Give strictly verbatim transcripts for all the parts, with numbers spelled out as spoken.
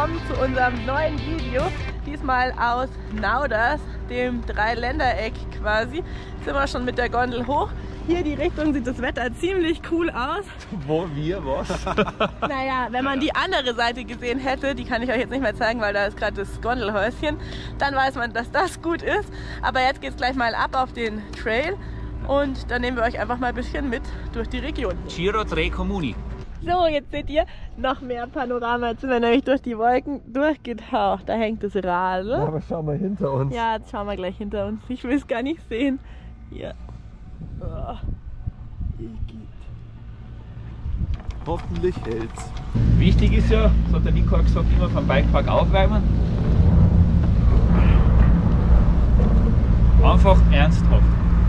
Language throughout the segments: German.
willkommen zu unserem neuen Video. Diesmal aus Nauders, dem Dreiländereck quasi. Sind wir schon mit der Gondel hoch. Hier die Richtung sieht das Wetter ziemlich cool aus. Wo wir was? Naja, wenn man die andere Seite gesehen hätte, die kann ich euch jetzt nicht mehr zeigen, weil da ist gerade das Gondelhäuschen, dann weiß man, dass das gut ist. Aber jetzt geht es gleich mal ab auf den Trail und dann nehmen wir euch einfach mal ein bisschen mit durch die Region. Giro tre Comuni. So, jetzt seht ihr noch mehr Panorama. Jetzt sind wir nämlich durch die Wolken durchgetaucht. Da hängt das Radl. Ja, aber schau mal hinter uns. Ja, jetzt schauen wir gleich hinter uns. Ich will es gar nicht sehen. Hier. Oh. Hoffentlich hält's. Wichtig ist ja, das hat der Nico auch gesagt, immer vom Bikepark aufräumen. Einfach ernsthaft.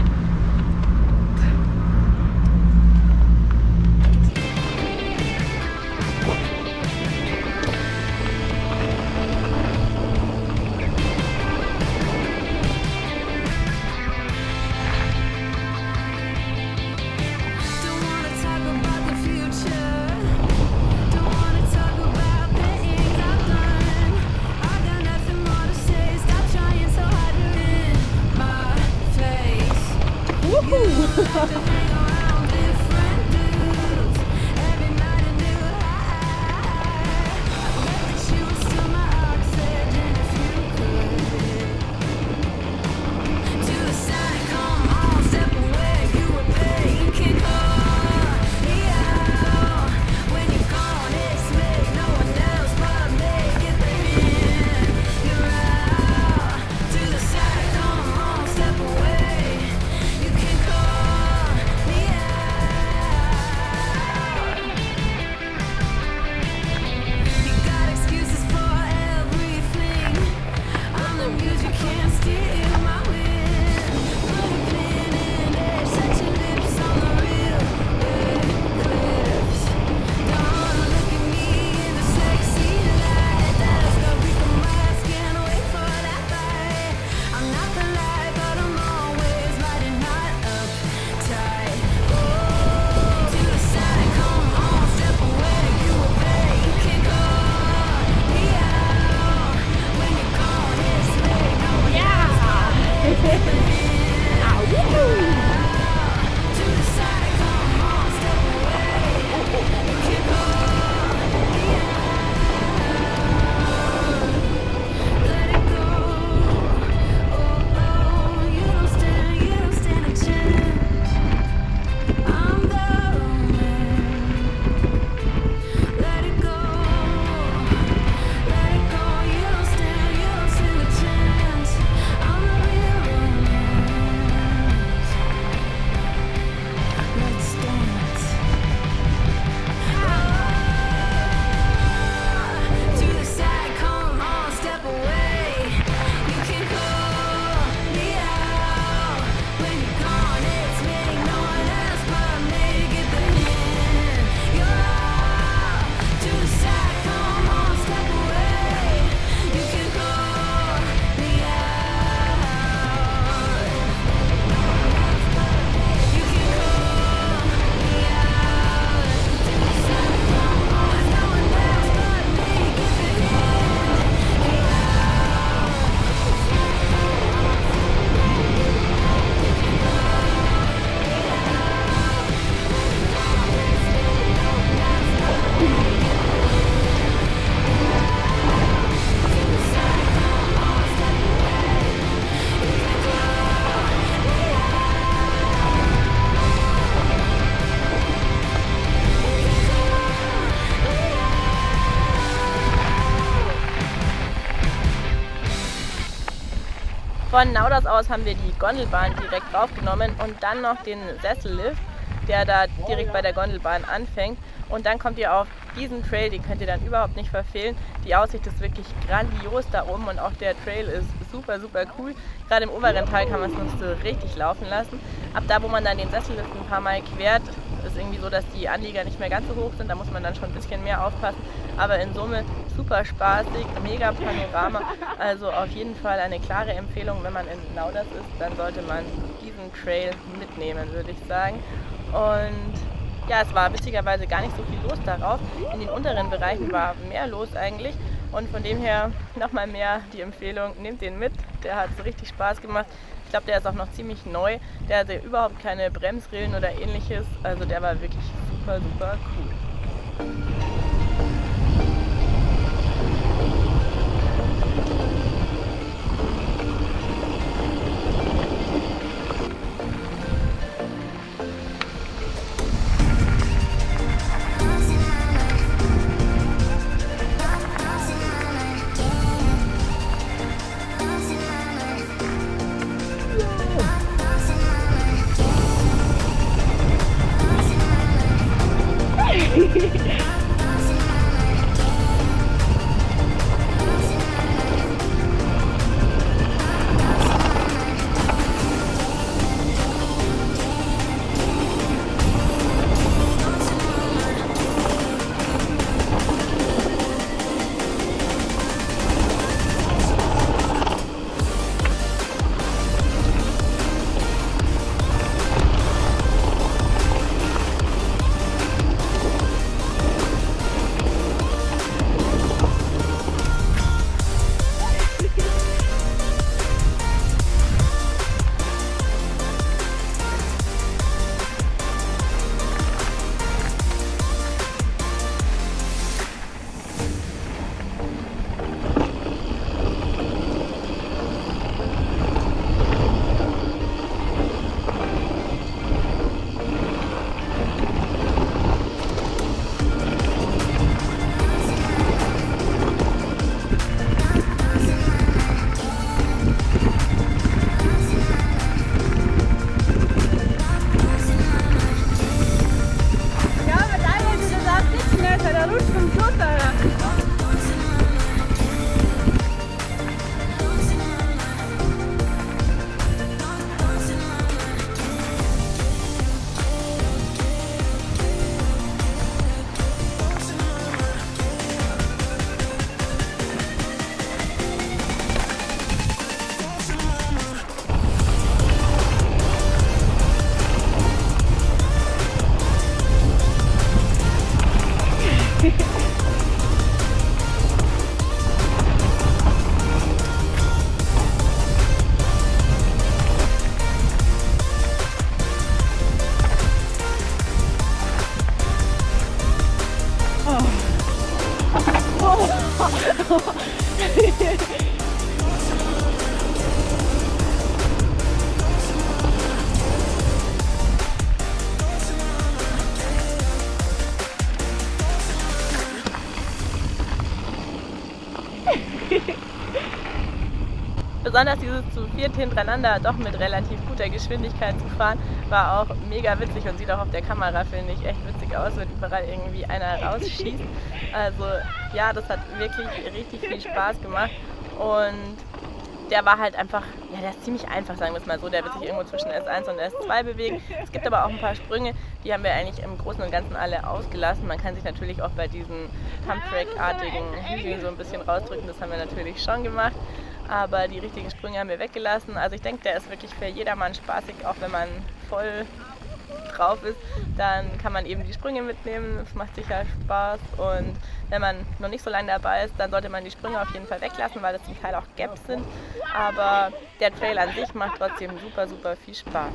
Von Nauders aus haben wir die Gondelbahn direkt raufgenommen und dann noch den Sessellift, der da direkt bei der Gondelbahn anfängt. Und dann kommt ihr auf diesen Trail, den könnt ihr dann überhaupt nicht verfehlen. Die Aussicht ist wirklich grandios da oben und auch der Trail ist super, super cool. Gerade im oberen Teil kann man es noch so richtig laufen lassen. Ab da, wo man dann den Sessellift ein paar Mal quert, ist irgendwie so, dass die Anlieger nicht mehr ganz so hoch sind. Da muss man dann schon ein bisschen mehr aufpassen. Aber in Summe super spaßig, mega Panorama. Also auf jeden Fall eine klare Empfehlung, wenn man in Nauders ist, dann sollte man diesen Trail mitnehmen, würde ich sagen. Und ja, es war witzigerweise gar nicht so viel los darauf. In den unteren Bereichen war mehr los eigentlich. Und von dem her nochmal mehr die Empfehlung, nehmt den mit, der hat so richtig Spaß gemacht. Ich glaube, der ist auch noch ziemlich neu, der hatte überhaupt keine Bremsrillen oder ähnliches, also der war wirklich super, super cool. Besonders dieses zu viert hintereinander doch mit relativ guter Geschwindigkeit zu fahren, war auch mega witzig und sieht auch auf der Kamera, finde ich, echt witzig aus, wenn überall irgendwie einer rausschießt. Also ja, das hat wirklich richtig viel Spaß gemacht und der war halt einfach, ja, der ist ziemlich einfach, sagen wir es mal so, der wird sich irgendwo zwischen S eins und S zwei bewegen. Es gibt aber auch ein paar Sprünge, die haben wir eigentlich im Großen und Ganzen alle ausgelassen. Man kann sich natürlich auch bei diesen Pumptrack-artigen Hügeln so ein bisschen rausdrücken, das haben wir natürlich schon gemacht. Aber die richtigen Sprünge haben wir weggelassen. Also ich denke, der ist wirklich für jedermann spaßig, auch wenn man voll drauf ist, dann kann man eben die Sprünge mitnehmen, es macht sicher Spaß und wenn man noch nicht so lange dabei ist, dann sollte man die Sprünge auf jeden Fall weglassen, weil das zum Teil auch Gaps sind, aber der Trail an sich macht trotzdem super, super viel Spaß.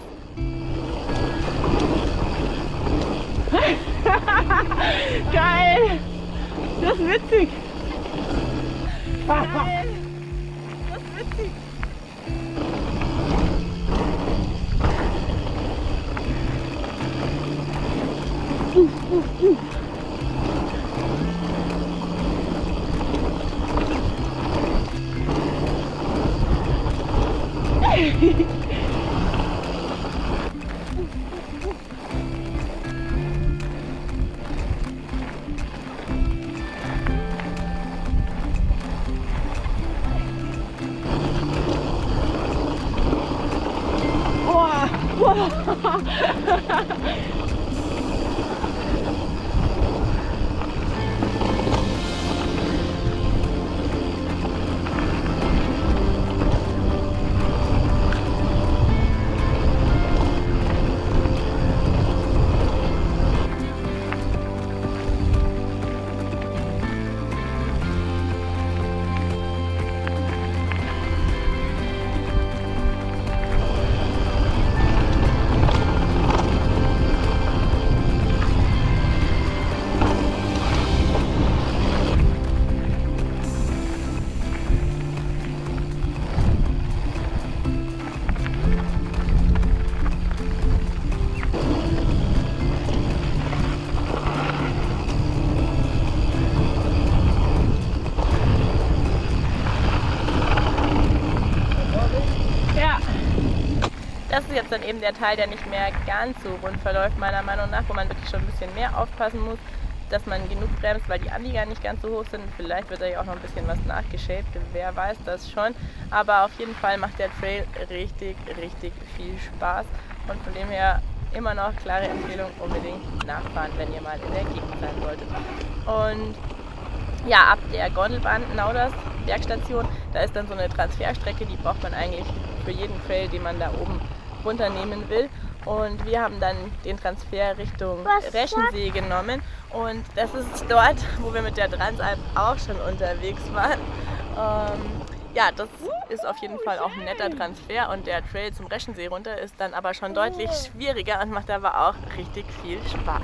Geil! Das ist witzig! Geil! Das ist witzig! Uh, uh, uh. Boah, boah. Das ist jetzt dann eben der Teil, der nicht mehr ganz so rund verläuft, meiner Meinung nach, wo man wirklich schon ein bisschen mehr aufpassen muss, dass man genug bremst, weil die Anlieger nicht ganz so hoch sind. Vielleicht wird da ja auch noch ein bisschen was nachgeschäbt, wer weiß das schon. Aber auf jeden Fall macht der Trail richtig, richtig viel Spaß. Und von dem her immer noch klare Empfehlung, unbedingt nachfahren, wenn ihr mal in der Gegend sein solltet. Und ja, ab der Gondelbahn Nauders Bergstation, da ist dann so eine Transferstrecke, die braucht man eigentlich für jeden Trail, den man da oben runternehmen will. Und wir haben dann den Transfer Richtung Reschensee genommen und das ist dort, wo wir mit der Transalp auch schon unterwegs waren. Ähm, ja, das ist auf jeden Fall auch ein netter Transfer und der Trail zum Reschensee runter ist dann aber schon deutlich schwieriger und macht aber auch richtig viel Spaß.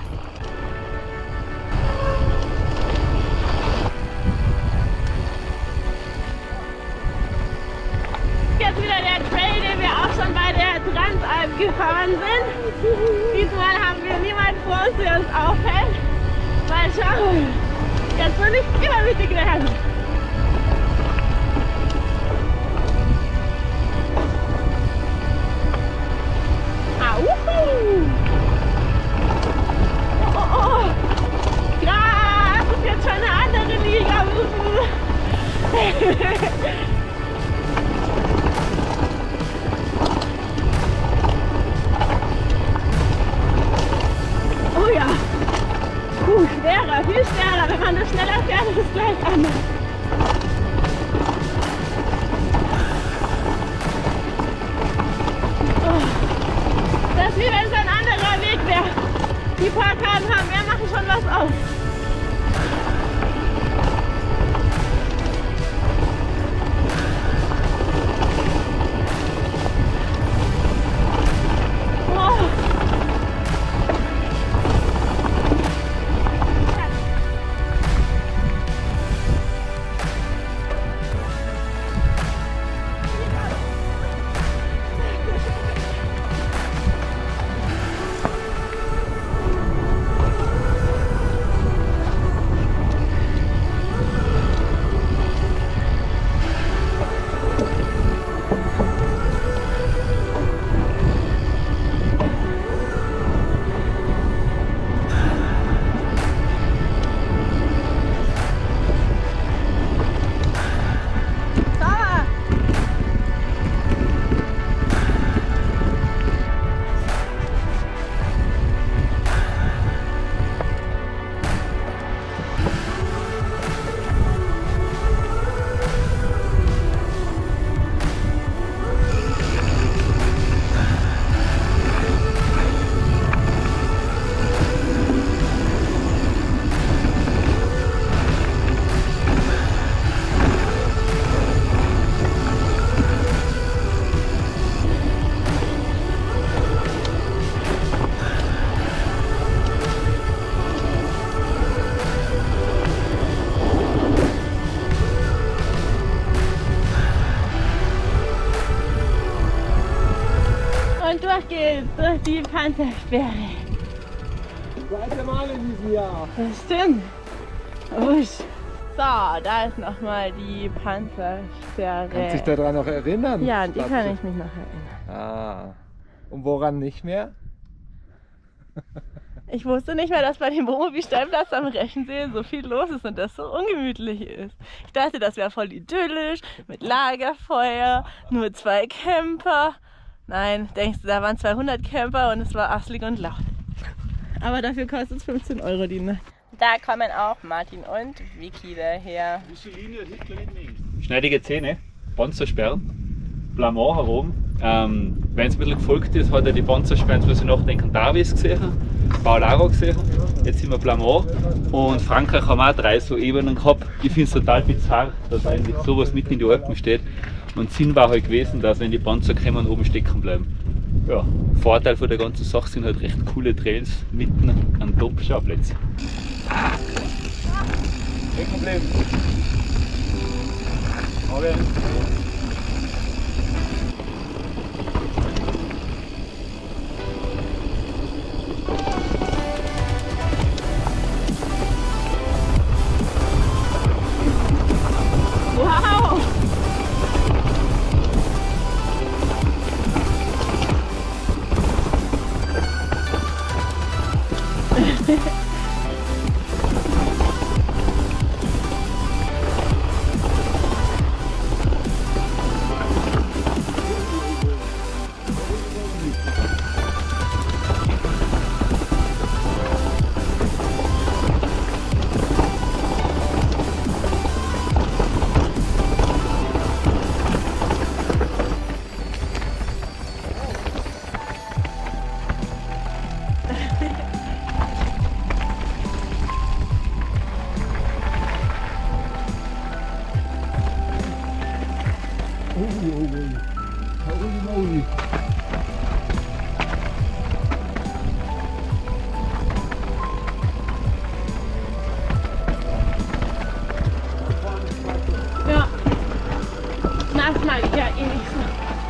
Jetzt wieder der Trail, den wir auch schon bei der Transalp gefahren sind. Diesmal haben wir niemanden vor uns, der uns aufhält. Mal schauen. Jetzt soll nicht übermütig werden. Auhu! Oh, oh, oh! Ja, das ist jetzt schon eine andere Liga. Oh ja, puh, schwerer, viel schwerer, wenn man das schneller fährt, ist es gleich anders. Oh, das ist wie wenn es ein anderer Weg wäre. Die paar Karten haben, wir machen schon was aus. Und durch geht's, durch die Panzersperre. Zweite Mal in diesem Jahr. Das stimmt. Usch. So, da ist nochmal die Panzersperre. Kannst du dich daran noch erinnern? Ja, an die Schatze? kann ich mich noch erinnern. Ah. Und woran nicht mehr? Ich wusste nicht mehr, dass bei dem Wohnmobilstellplatz am Reschensee so viel los ist und das so ungemütlich ist. Ich dachte, das wäre voll idyllisch, mit Lagerfeuer, nur zwei Camper. Nein, denkst du, da waren zweihundert Camper und es war asselig und laut. Aber dafür kostet es fünfzehn Euro die Nacht. Da kommen auch Martin und Vicky daher. Schneidige Zähne, Panzersperren, Blamont herum. Ähm, wenn es ein bisschen gefolgt ist, hat er die Panzersperren, jetzt muss ich nachdenken, Davis gesehen, Paularo gesehen, jetzt sind wir Blamont und Frankreich haben auch drei so Ebenen gehabt. Ich finde es total bizarr, dass eigentlich sowas mitten in die Alpen steht. Und Sinn war halt gewesen, dass wenn die Panzer kommen, oben stecken bleiben. Ja, Vorteil von der ganzen Sache sind halt recht coole Trails mitten an Top-Schauplätzen. Kein Problem. Okay. Wow! Ui. Ja. Das mag ich ja eh nicht so.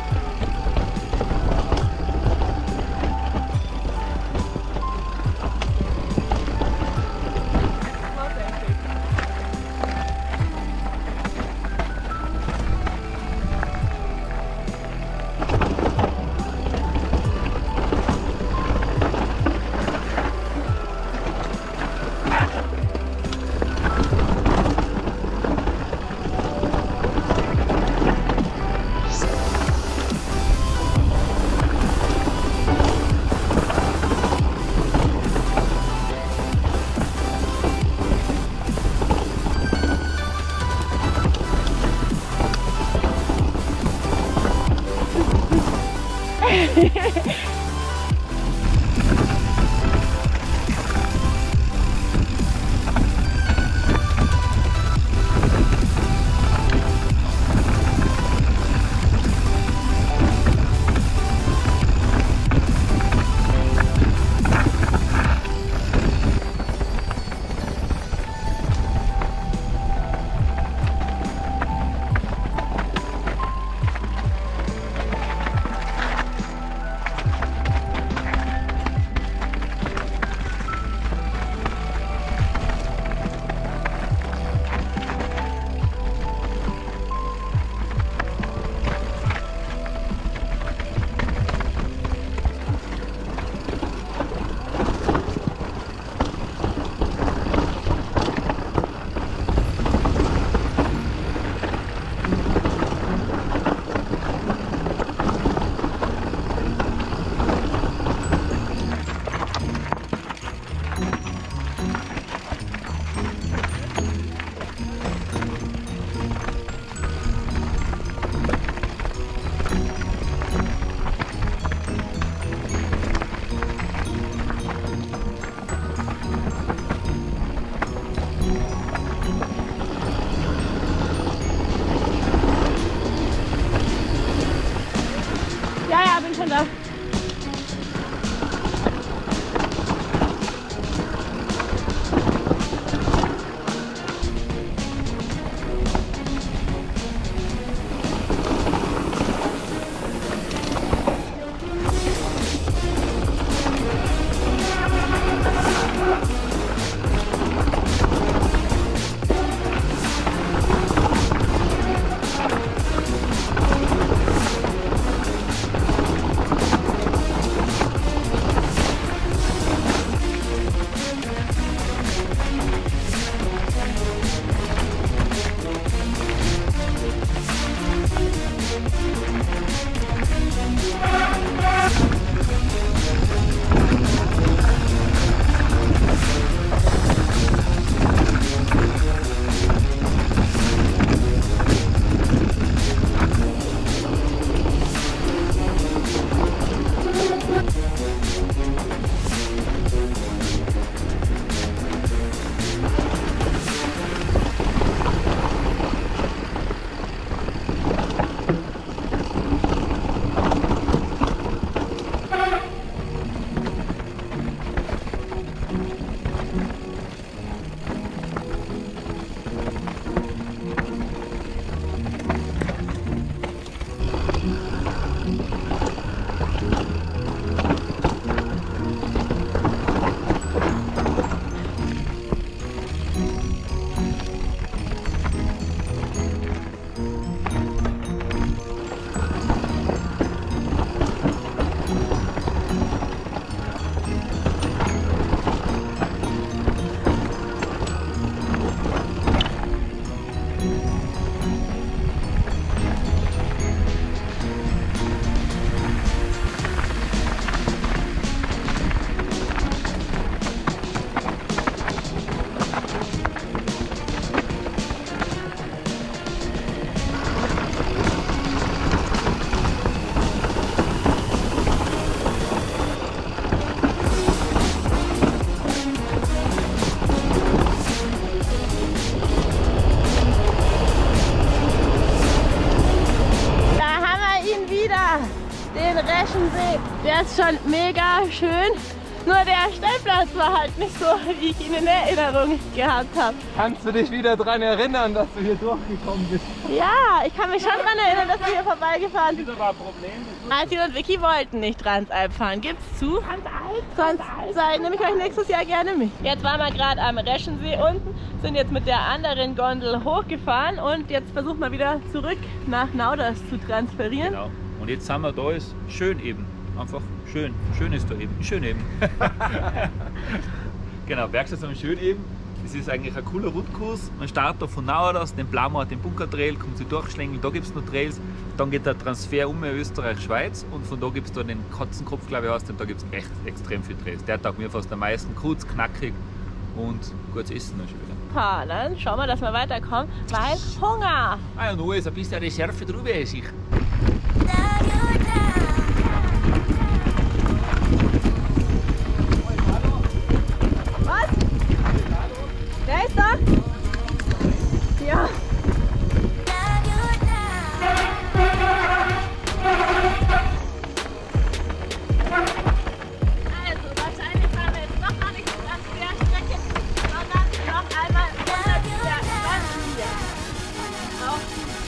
Schon da. den Reschensee. Der ist schon mega schön. Nur der Stellplatz war halt nicht so, wie ich ihn in Erinnerung gehabt habe. Kannst du dich wieder daran erinnern, dass du hier durchgekommen bist? Ja, ich kann mich schon daran erinnern, dass wir hier vorbeigefahren sind. Das war ein Problem. Martin und Vicky wollten nicht Transalp fahren. Gibt's zu? Sonst sei, nehme ich euch nächstes Jahr gerne mit. Jetzt waren wir gerade am Reschensee unten, sind jetzt mit der anderen Gondel hochgefahren und jetzt versuchen wir wieder zurück nach Nauders zu transferieren. Genau. Und jetzt sind wir da, ist schön eben. Einfach schön. Schön ist da eben. Schön eben. Genau, Bergstraße am Schön eben. Das ist eigentlich ein cooler Rundkurs. Man startet von Nauders, den Blamauer, den Bunkertrail, kommt sie durchschlängeln, da gibt es noch Trails. Dann geht der Transfer um Österreich, Schweiz und von da gibt es da den Katzenkopf, glaube ich, heißt, und da gibt es echt extrem viel Trails. Der taugt mir fast am meisten, kurz, knackig und gutes Essen noch schon wieder. Ha, dann schauen wir, dass wir weiterkommen, weil Hunger. Ah ja, noch ist ein bisschen Reserve drüber, ist ich. Wer ist da? Ja. Also wahrscheinlich fahren wir jetzt noch mal nicht die Transferstrecke, sondern noch einmal unter dieser Landlinie. Auf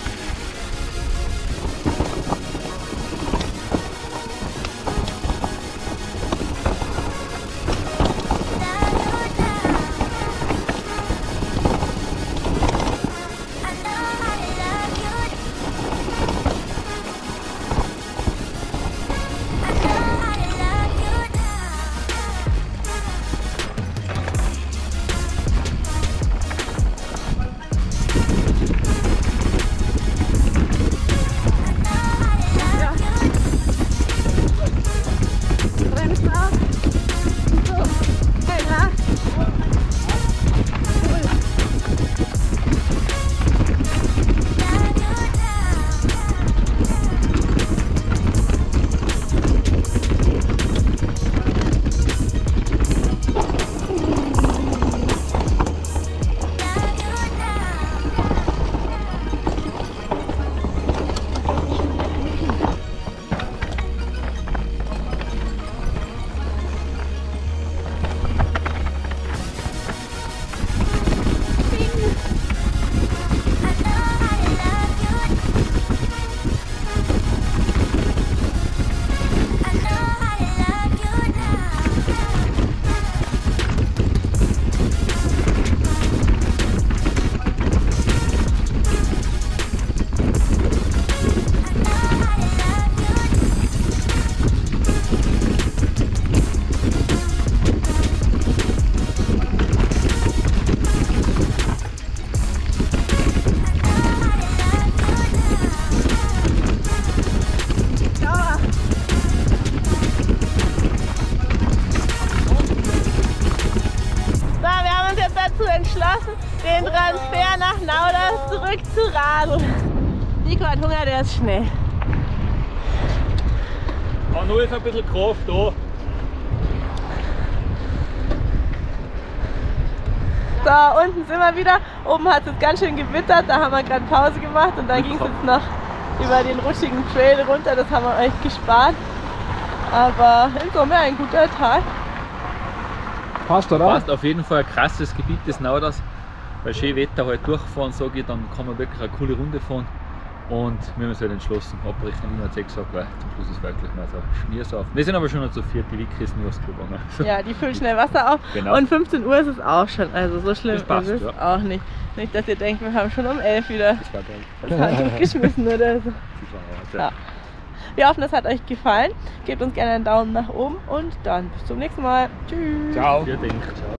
entschlossen, den Transfer nach Nauders zurück zu radeln. Nico hat Hunger, der ist schnell. Aber nur ist ein bisschen Kraft da. So, unten sind wir wieder. Oben hat es jetzt ganz schön gewittert, da haben wir gerade Pause gemacht und dann ging es jetzt noch über den rutschigen Trail runter, das haben wir euch gespart. Aber in Summe ein guter Tag. Passt, oder? Passt auf jeden Fall ein krasses Gebiet des Nauders. Bei schönem Wetter halt durchfahren, sage ich, dann kann man wirklich eine coole Runde fahren. Und wir haben uns halt entschlossen, abbrechen, wie man gesagt, weil zum Schluss ist wirklich mal so Schmiersauf. Wir sind aber schon noch zu viert, die Wiki ist nur ausgegangen. Also. Ja, die füllen schnell Wasser auf. Genau. Und fünfzehn Uhr ist es auch schon, also so schlimm Das passt, ist es ja. auch nicht. Nicht, dass ihr denkt, wir haben schon um elf wieder Das war geil. das Handtuch geschmissen oder so. Das war Ja. Wir hoffen, es hat euch gefallen. Gebt uns gerne einen Daumen nach oben und dann bis zum nächsten Mal. Tschüss. Ciao. Ihr denkt.